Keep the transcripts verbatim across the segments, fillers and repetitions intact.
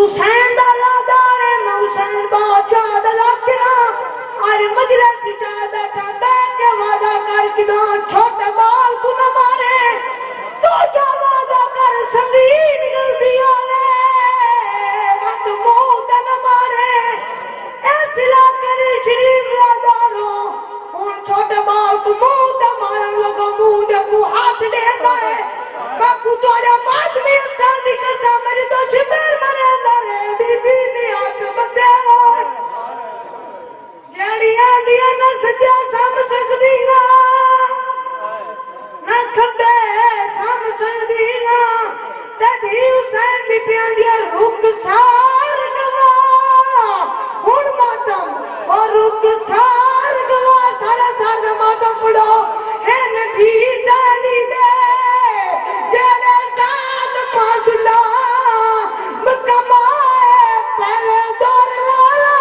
हुसैन दा यादार है मैं हुसैन बादशाह दा लाकरा अरे मजलिस च बैठा बैठ के वादा कर किदा छोटे बाल को न मारे तो जा वादा कर संगीन गलती आवे वत मुंह न मारे ऐसी लाकर शरीफ यादारो उन छोटे बाल को मुंह त मारन लगा मुंह दे को हाथ देता है बाकू तोरे बात में शादी का मेरी तो शिवर मरे दरे बीबी ने आंख बंदे जड़ियां दिया न सजा सम सकदीगा न खबे सम सकदीगा तभी हुसैन दी प्यादिया रुक सार गवा हुन मातम और रुक सार गवा सारा सार मातम पड़ो है नदी डाली दे जेड़े साथ पासुला मकमाए पहले दौर लाला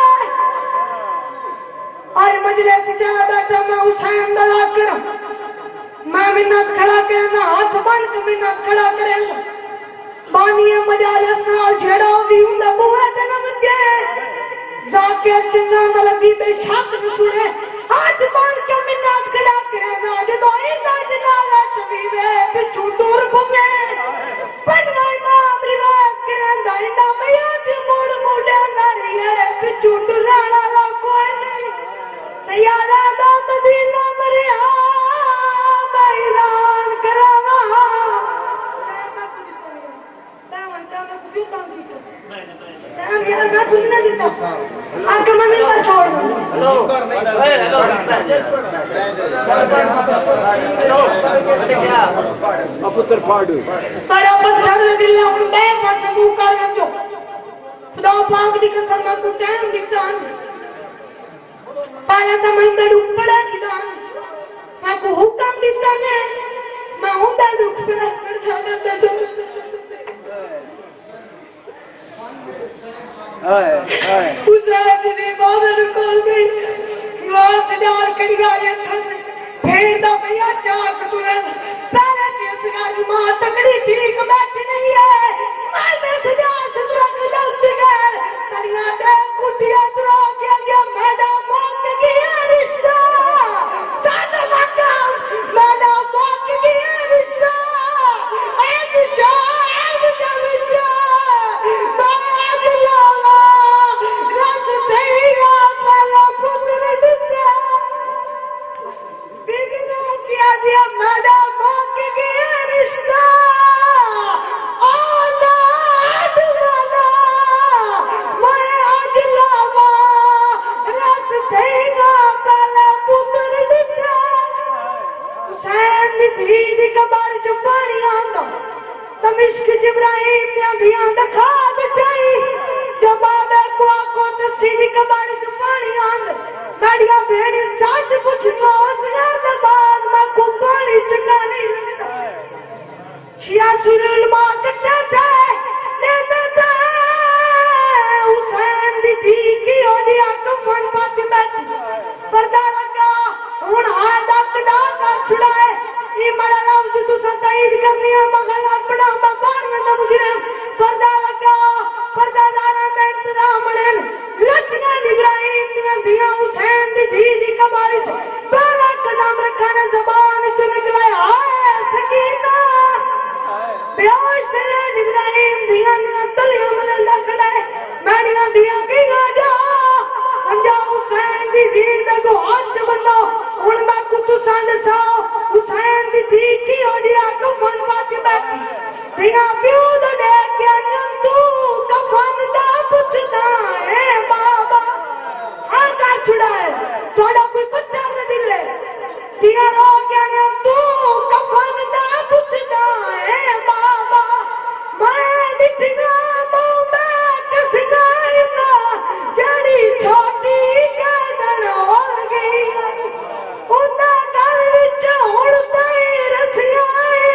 और मजलिस च बैठा मैं हुसैन दा लाकरा मैं मिन्नत खड़ा करना हाथ बन के मिन्नत खड़ा करेंगा बानिए मजालिस नाल छेड़ा भी हुंदा बुआ ते न वजे जाके चिंगा न लगी बेशक न सुने हाथ बन के मिन्नत खड़ा करेंगा जदों इंदा जनाला चवीवे पिछू दूर घूमे पन्ना इमाम रिवायत करंदा इंदा मैया दी मुड़ मुड़े नारिए पिछू डुराना ला कोई नहीं सयारा दा मदीना मरिया मैं ऐलान करावा दावन का मैं कुछ काम की टाइम यार मैं कुछ नहीं देता आपके मम्मी पर छोड़ हेलो हेलो अब पुत्र फाड़ू बड़ा पत्थर दिल उन बे बस मुंह कर रखो खुदा पाक दी कसम मैं को टाइम दिखता पहले तो मैं इधर ऊपर किदा मैं को हुक्म दिता ने मैं उधर ऊपर कर जाना दे हाय हाय उधर दी बादल खोल गई रात डार कड़िया ये थन भेड़ दा भैया चाक तुरंत पहले जिस गाज मां तकड़ी ठीक बैठी नहीं है मैं में सजा सजा के डरती गए तलिया दे कुटिया तुरा के गया मैडम मौत गया रिश्ता दादा मकाम मैडम मौत गया रिश्ता एक शाम का विचा बाग लावा रस तेरा पाला पुत्र दिया बीबी ने किया दिया मैडम मौत गया रिश्ता औलाद वाला मैं आज लावा रस देगा काला पुत्र दिया हुसैन दी धी दी कबार च पानी आंदा तमिश्क जिब्राहिम दिया धियां दिखा बचाई जब बाबे को आको तो सीधी कबार च पानी आंदा मेरिया भेड़ सच पुछदो उस घर दे बाद मैं को पानी चंगा नहीं लगदा शिया सुरुल मां कट्टा थे ने दे हुसैन दी धी की ओदी कफन पाती बैठी पर्दा लगा हुन हां दा कदा कर छुड़ाए ई मड़ा लफ्ज तू सताईद करनी है मगल अपना मकान में न मुजरे पर्दा लगा पर्दा दाना का इंतजाम ने लखना इब्राहिम दिया दिया हुसैन दी धी दी कबारी पहला कदम रखना जबान से निकला हाय सकीना बेहोश से इब्राहिम दिया दिया तलियों में लगा खड़ा है मैंने दिया कि आ जा अंजा हुसैन दी धी दा को हाथ बनो हुन मैं कुछ संड सा हुसैन दी धी की ओडिया कफन पाती बैठी दिया पियो दे के अंगम तू कफन दा पुछदा है बाबा हां का छुड़ाए थोड़ा कोई पत्थर न दिले दिया रो के अंगम तू कफन दा पुछदा है बाबा मैं दिखना बाबा कसना इना जड़ी छोटी गदन हो गई उदा गल विच हुण तई रसिया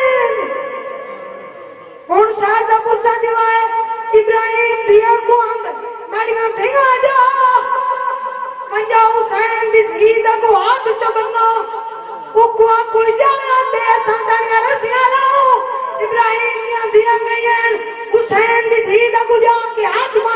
हुण सादा पुरसा दिवाए इब्राहिम दिया को अंदर मड़िया धिंगा जा मंजा हुसैन दी धी दा को हाथ च बन्नो उकुआ कुल जाना दे संदनिया रसिया लाओ इब्राहिम ने दिया गई हुसैन दी धी दा को जाके हाथ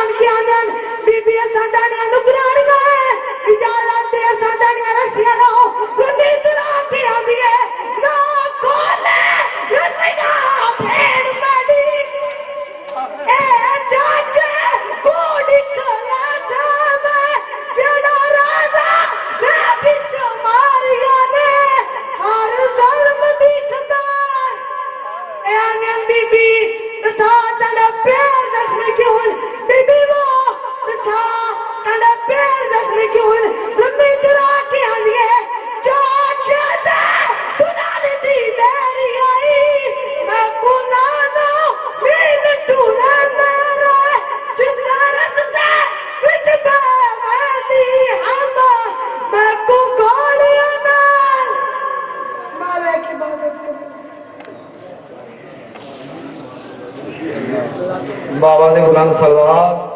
पैर रखने की हुन बीबी वो सा तने पैर रखने की हुन लंबी दुरा की आंधी है जो क्या दे पुरानी दी मेरी आई मैं कुना नो मीन टूना मेरा जिंदा रस्ते विच पे मैं दी हम मैं को गोलियां नाल माले की इबादत करो। बाबा से बुलंद सलवात।